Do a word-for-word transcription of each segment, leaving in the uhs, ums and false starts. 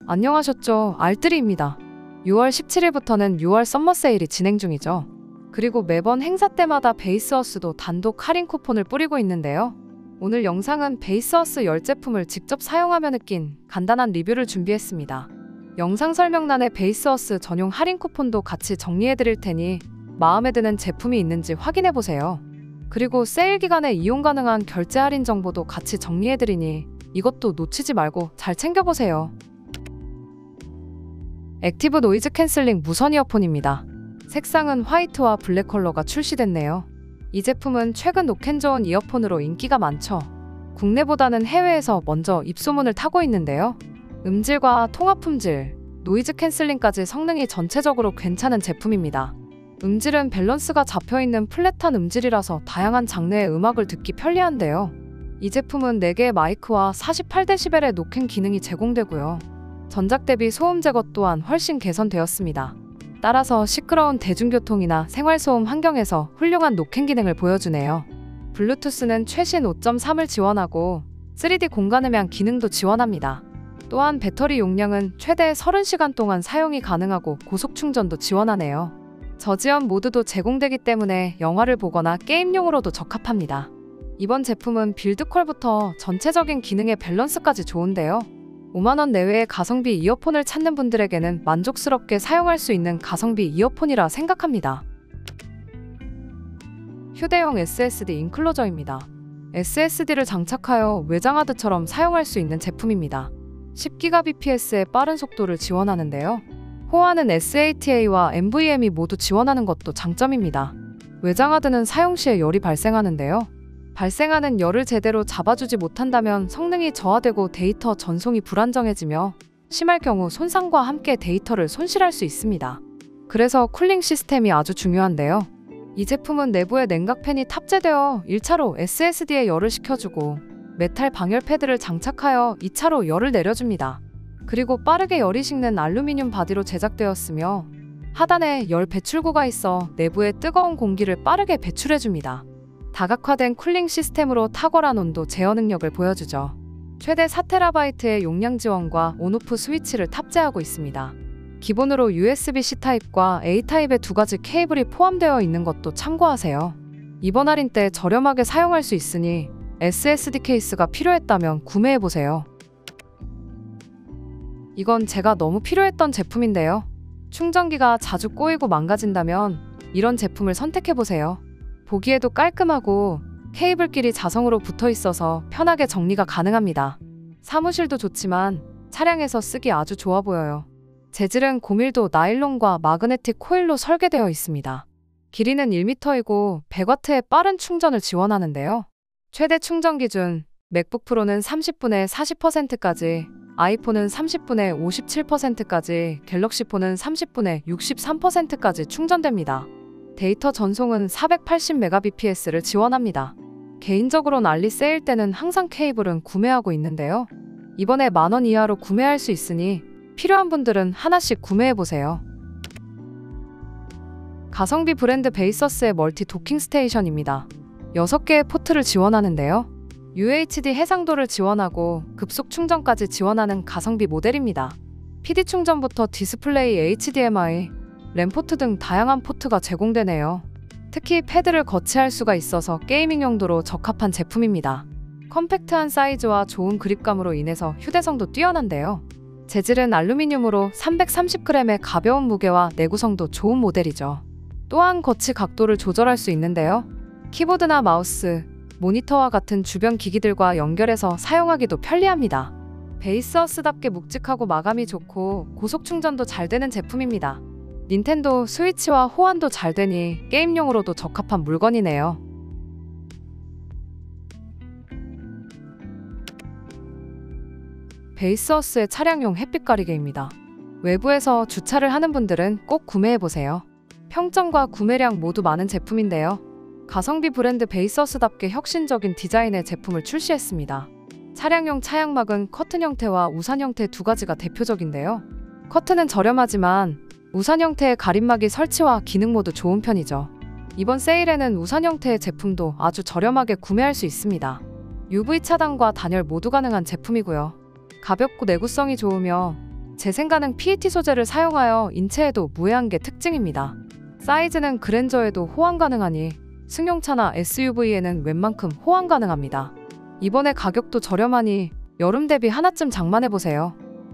안녕하셨죠? 알뜰이입니다. 유월 십칠일부터는 유월 썸머 세일이 진행 중이죠. 그리고 매번 행사 때마다 베이스어스도 단독 할인 쿠폰을 뿌리고 있는데요. 오늘 영상은 베이스어스 십 제품을 직접 사용하며 느낀 간단한 리뷰를 준비했습니다. 영상 설명란에 베이스어스 전용 할인 쿠폰도 같이 정리해드릴 테니 마음에 드는 제품이 있는지 확인해보세요. 그리고 세일 기간에 이용 가능한 결제 할인 정보도 같이 정리해드리니 이것도 놓치지 말고 잘 챙겨보세요. 액티브 노이즈 캔슬링 무선 이어폰입니다. 색상은 화이트와 블랙 컬러가 출시됐네요. 이 제품은 최근 노캔저온 이어폰으로 인기가 많죠. 국내보다는 해외에서 먼저 입소문을 타고 있는데요. 음질과 통화 품질, 노이즈 캔슬링까지 성능이 전체적으로 괜찮은 제품입니다. 음질은 밸런스가 잡혀있는 플랫한 음질이라서 다양한 장르의 음악을 듣기 편리한데요. 이 제품은 네 개의 마이크와 사십팔 데시벨의 노캔 기능이 제공되고요. 전작 대비 소음 제거 또한 훨씬 개선되었습니다. 따라서 시끄러운 대중교통이나 생활소음 환경에서 훌륭한 노캔 기능을 보여주네요. 블루투스는 최신 오 점 삼을 지원하고 쓰리디 공간음향 기능도 지원합니다. 또한 배터리 용량은 최대 서른 시간 동안 사용이 가능하고 고속 충전도 지원하네요. 저지연 모드도 제공되기 때문에 영화를 보거나 게임용으로도 적합합니다. 이번 제품은 빌드퀄부터 전체적인 기능의 밸런스까지 좋은데요. 오만 원 내외의 가성비 이어폰을 찾는 분들에게는 만족스럽게 사용할 수 있는 가성비 이어폰이라 생각합니다. 휴대용 에스에스디 인클로저입니다. 에스에스디를 장착하여 외장하드처럼 사용할 수 있는 제품입니다. 십 기가비피에스의 빠른 속도를 지원하는데요. 호환은 에스에이티에이와 엠브이엠이 모두 지원하는 것도 장점입니다. 외장하드는 사용 시에 열이 발생하는데요. 발생하는 열을 제대로 잡아주지 못한다면 성능이 저하되고 데이터 전송이 불안정해지며 심할 경우 손상과 함께 데이터를 손실할 수 있습니다. 그래서 쿨링 시스템이 아주 중요한데요. 이 제품은 내부에 냉각팬이 탑재되어 일 차로 에스에스디에 열을 식혀주고 메탈 방열 패드를 장착하여 이 차로 열을 내려줍니다. 그리고 빠르게 열이 식는 알루미늄 바디로 제작되었으며 하단에 열 배출구가 있어 내부에 뜨거운 공기를 빠르게 배출해줍니다. 다각화된 쿨링 시스템으로 탁월한 온도 제어 능력을 보여주죠. 최대 사 테라바이트의 용량 지원과 온오프 스위치를 탑재하고 있습니다. 기본으로 유에스비-C 타입과 A 타입의 두 가지 케이블이 포함되어 있는 것도 참고하세요. 이번 할인 때 저렴하게 사용할 수 있으니 에스에스디 케이스가 필요했다면 구매해보세요. 이건 제가 너무 필요했던 제품인데요. 충전기가 자주 꼬이고 망가진다면 이런 제품을 선택해보세요. 보기에도 깔끔하고 케이블끼리 자성으로 붙어 있어서 편하게 정리가 가능합니다. 사무실도 좋지만 차량에서 쓰기 아주 좋아 보여요. 재질은 고밀도 나일론과 마그네틱 코일로 설계되어 있습니다. 길이는 일 미터이고 백 와트의 빠른 충전을 지원하는데요. 최대 충전 기준 맥북 프로는 삼십 분에 사십 퍼센트까지, 아이폰은 삼십 분에 오십칠 퍼센트까지, 갤럭시 폰은 삼십 분에 육십삼 퍼센트까지 충전됩니다. 데이터 전송은 사백팔십 메가비피에스를 지원합니다. 개인적으로는 알리 세일 때는 항상 케이블은 구매하고 있는데요. 이번에 만 원 이하로 구매할 수 있으니 필요한 분들은 하나씩 구매해보세요. 가성비 브랜드 베이스어스의 멀티 도킹 스테이션입니다. 여섯 개의 포트를 지원하는데요. 유에이치디 해상도를 지원하고 급속 충전까지 지원하는 가성비 모델입니다. 피디 충전부터 디스플레이 에이치디엠아이, 램 포트 등 다양한 포트가 제공되네요. 특히 패드를 거치할 수가 있어서 게이밍 용도로 적합한 제품입니다. 컴팩트한 사이즈와 좋은 그립감으로 인해서 휴대성도 뛰어난데요. 재질은 알루미늄으로 삼백삼십 그램의 가벼운 무게와 내구성도 좋은 모델이죠. 또한 거치 각도를 조절할 수 있는데요. 키보드나 마우스, 모니터와 같은 주변 기기들과 연결해서 사용하기도 편리합니다. 베이스어스답게 묵직하고 마감이 좋고 고속 충전도 잘 되는 제품입니다. 닌텐도 스위치와 호환도 잘 되니 게임용으로도 적합한 물건이네요. 베이스어스의 차량용 햇빛 가리개입니다. 외부에서 주차를 하는 분들은 꼭 구매해보세요. 평점과 구매량 모두 많은 제품인데요. 가성비 브랜드 베이스어스답게 혁신적인 디자인의 제품을 출시했습니다. 차량용 차양막은 커튼 형태와 우산 형태 두 가지가 대표적인데요. 커튼은 저렴하지만 우산 형태의 가림막이 설치와 기능 모두 좋은 편이죠. 이번 세일에는 우산 형태의 제품도 아주 저렴하게 구매할 수 있습니다. 유브이 차단과 단열 모두 가능한 제품이고요. 가볍고 내구성이 좋으며 재생가능 피이티 소재를 사용하여 인체에도 무해한 게 특징입니다. 사이즈는 그랜저에도 호환 가능하니 승용차나 에스유브이에는 웬만큼 호환 가능합니다. 이번에 가격도 저렴하니 여름 대비 하나쯤 장만해보세요.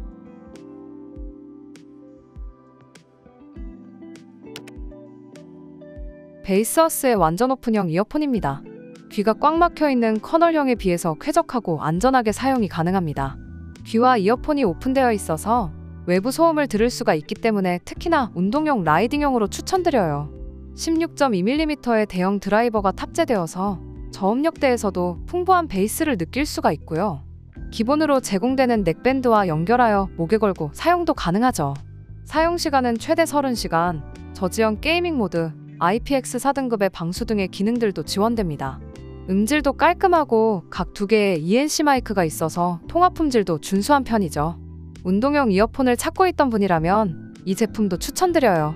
베이스어스의 완전 오픈형 이어폰입니다. 귀가 꽉 막혀있는 커널형에 비해서 쾌적하고 안전하게 사용이 가능합니다. 귀와 이어폰이 오픈되어 있어서 외부 소음을 들을 수가 있기 때문에 특히나 운동용 라이딩용으로 추천드려요. 십육 점 이 밀리미터의 대형 드라이버가 탑재되어서 저음역대에서도 풍부한 베이스를 느낄 수가 있고요. 기본으로 제공되는 넥밴드와 연결하여 목에 걸고 사용도 가능하죠. 사용시간은 최대 서른 시간, 저지형 게이밍 모드, 아이피엑스 사 등급의 방수 등의 기능들도 지원됩니다. 음질도 깔끔하고 각 두 개의 이엔씨 마이크가 있어서 통화 품질도 준수한 편이죠. 운동용 이어폰을 찾고 있던 분이라면 이 제품도 추천드려요.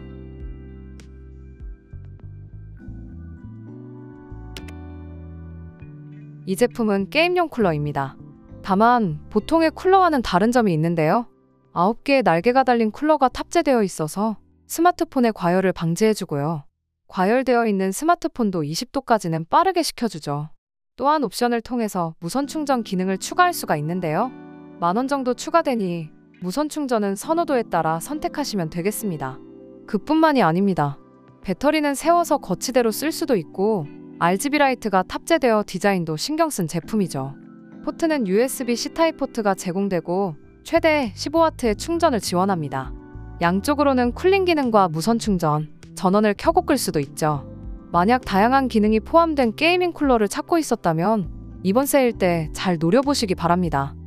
이 제품은 게임용 쿨러입니다. 다만 보통의 쿨러와는 다른 점이 있는데요. 아홉 개의 날개가 달린 쿨러가 탑재되어 있어서 스마트폰의 과열을 방지해주고요. 과열되어 있는 스마트폰도 이십 도까지는 빠르게 식혀주죠. 또한 옵션을 통해서 무선 충전 기능을 추가할 수가 있는데요. 만 원 정도 추가되니 무선 충전은 선호도에 따라 선택하시면 되겠습니다. 그뿐만이 아닙니다. 배터리는 세워서 거치대로 쓸 수도 있고 알지비 라이트가 탑재되어 디자인도 신경 쓴 제품이죠. 포트는 유에스비-C 타입 포트가 제공되고 최대 십오 와트의 충전을 지원합니다. 양쪽으로는 쿨링 기능과 무선 충전, 전원을 켜고 끌 수도 있죠. 만약 다양한 기능이 포함된 게이밍 쿨러를 찾고 있었다면 이번 세일 때 잘 노려보시기 바랍니다.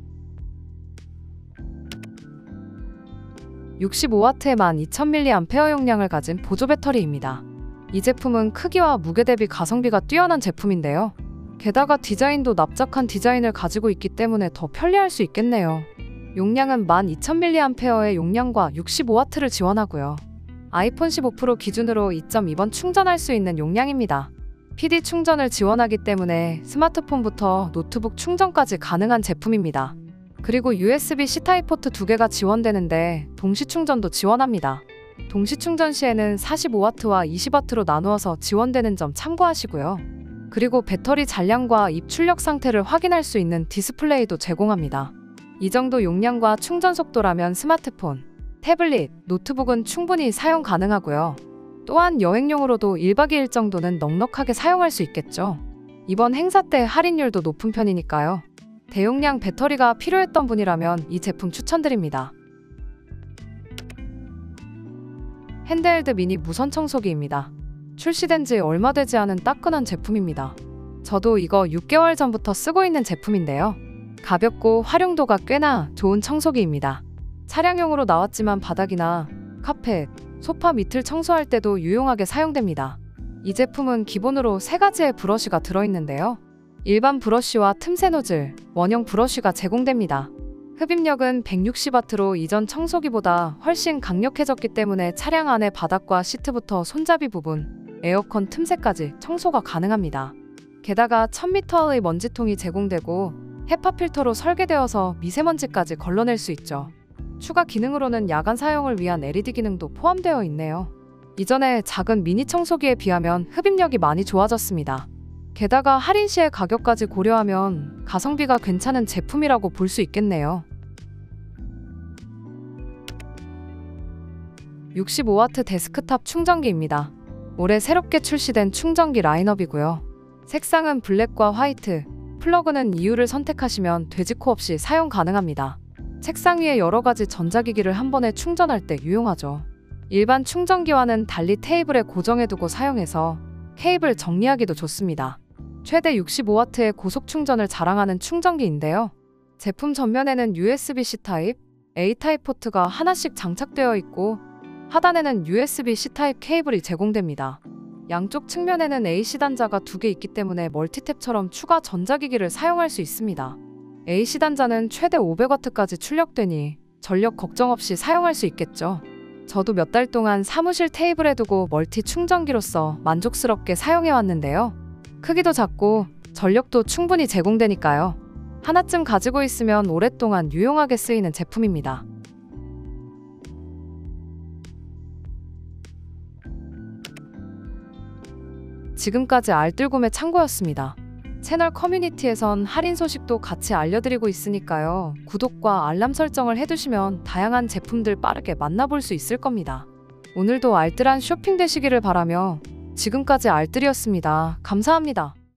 육십오 와트의 만 이천 밀리앰페어 용량을 가진 보조 배터리입니다. 이 제품은 크기와 무게 대비 가성비가 뛰어난 제품인데요. 게다가 디자인도 납작한 디자인을 가지고 있기 때문에 더 편리할 수 있겠네요. 용량은 만 이천 밀리앰페어의 용량과 육십오 와트를 지원하고요. 아이폰 십오 프로 기준으로 이 점 이 번 충전할 수 있는 용량입니다. 피디 충전을 지원하기 때문에 스마트폰부터 노트북 충전까지 가능한 제품입니다. 그리고 유에스비-C 타입 포트 두 개가 지원되는데 동시 충전도 지원합니다. 동시 충전 시에는 사십오 와트와 이십 와트로 나누어서 지원되는 점 참고하시고요. 그리고 배터리 잔량과 입 출력 상태를 확인할 수 있는 디스플레이도 제공합니다. 이 정도 용량과 충전 속도라면 스마트폰, 태블릿, 노트북은 충분히 사용 가능하고요. 또한 여행용으로도 일 박 이 일 정도는 넉넉하게 사용할 수 있겠죠. 이번 행사 때 할인율도 높은 편이니까요. 대용량 배터리가 필요했던 분이라면 이 제품 추천드립니다. 핸드헬드 미니 무선 청소기입니다. 출시된 지 얼마 되지 않은 따끈한 제품입니다. 저도 이거 육 개월 전부터 쓰고 있는 제품인데요. 가볍고 활용도가 꽤나 좋은 청소기입니다. 차량용으로 나왔지만 바닥이나 카펫, 소파 밑을 청소할 때도 유용하게 사용됩니다. 이 제품은 기본으로 세 가지의 브러쉬가 들어있는데요. 일반 브러쉬와 틈새 노즐, 원형 브러쉬가 제공됩니다. 흡입력은 백육십 와트로 이전 청소기보다 훨씬 강력해졌기 때문에 차량 안의 바닥과 시트부터 손잡이 부분, 에어컨 틈새까지 청소가 가능합니다. 게다가 천 미터의 먼지통이 제공되고 헤파 필터로 설계되어서 미세먼지까지 걸러낼 수 있죠. 추가 기능으로는 야간 사용을 위한 엘이디 기능도 포함되어 있네요. 이전에 작은 미니 청소기에 비하면 흡입력이 많이 좋아졌습니다. 게다가 할인 시의 가격까지 고려하면 가성비가 괜찮은 제품이라고 볼 수 있겠네요. 육십오 와트 데스크탑 충전기입니다. 올해 새롭게 출시된 충전기 라인업이고요. 색상은 블랙과 화이트, 플러그는 이유를 선택하시면 되지코 없이 사용 가능합니다. 책상 위에 여러 가지 전자기기를 한 번에 충전할 때 유용하죠. 일반 충전기와는 달리 테이블에 고정해두고 사용해서 케이블 정리하기도 좋습니다. 최대 육십오 와트의 고속 충전을 자랑하는 충전기인데요. 제품 전면에는 유에스비-C 타입, A 타입 포트가 하나씩 장착되어 있고 하단에는 유에스비-C 타입 케이블이 제공됩니다. 양쪽 측면에는 에이씨 단자가 두 개 있기 때문에 멀티탭처럼 추가 전자기기를 사용할 수 있습니다. 에이씨 단자는 최대 오백 와트까지 출력되니 전력 걱정 없이 사용할 수 있겠죠. 저도 몇 달 동안 사무실 테이블에 두고 멀티 충전기로서 만족스럽게 사용해왔는데요. 크기도 작고 전력도 충분히 제공되니까요. 하나쯤 가지고 있으면 오랫동안 유용하게 쓰이는 제품입니다. 지금까지 알뜰 구매 창고였습니다. 채널 커뮤니티에선 할인 소식도 같이 알려드리고 있으니까요. 구독과 알람 설정을 해두시면 다양한 제품들 빠르게 만나볼 수 있을 겁니다. 오늘도 알뜰한 쇼핑 되시기를 바라며 지금까지 알뜰이었습니다. 감사합니다.